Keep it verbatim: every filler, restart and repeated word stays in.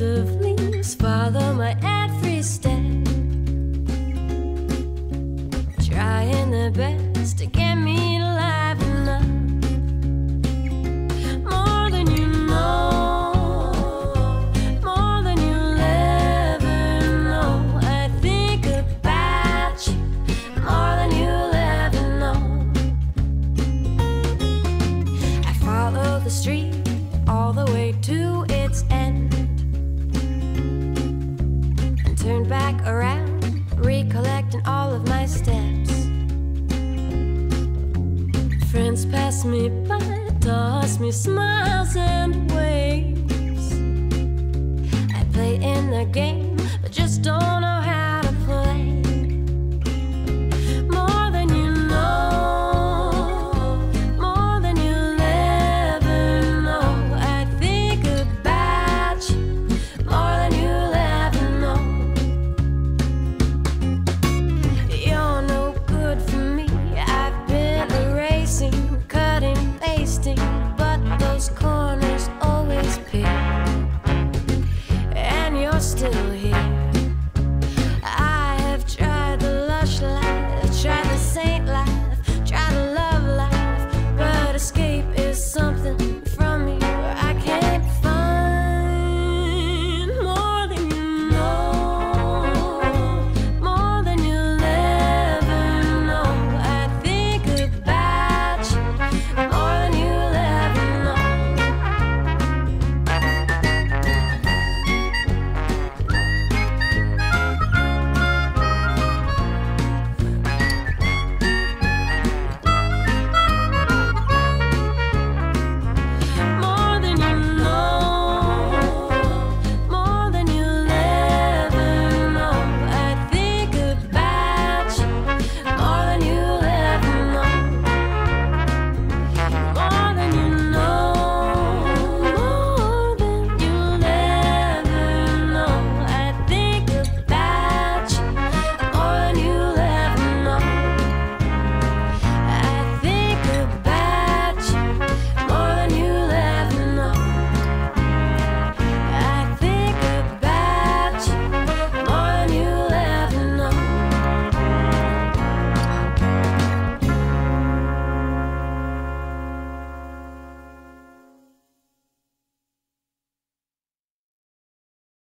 of leaves follow my every step, trying their best to get me to liven up. More than you know, more than you'll ever know. I think about you more than you'll ever know. I follow the street all the way to its end, and turn back around, recollecting all of my steps. Friends pass me by, toss me smiles and waves. I play in the game, but just don't know